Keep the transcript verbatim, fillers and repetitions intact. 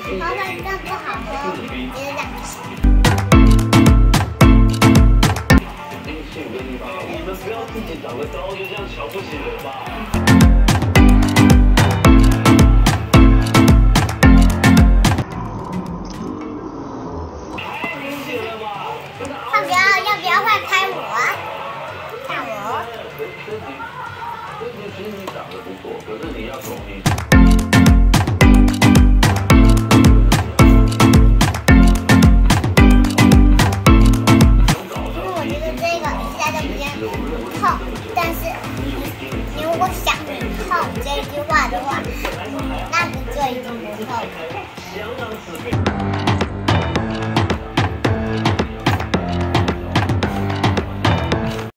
好像这样不好喝，接着这样。 你们不要自己长得高就这样瞧不起人吧。 要不要要不要换开我？看我。 这题其实你长得不错，可是你要懂你。痛，但是你如果想你痛这句话的话，那个就已经不痛了。